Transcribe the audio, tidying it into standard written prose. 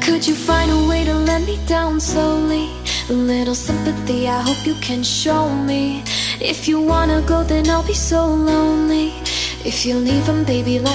Could you find a way to let me down slowly? A little sympathy, I hope you can show me. If you wanna go, then I'll be so lonely. If you're leaving, baby, let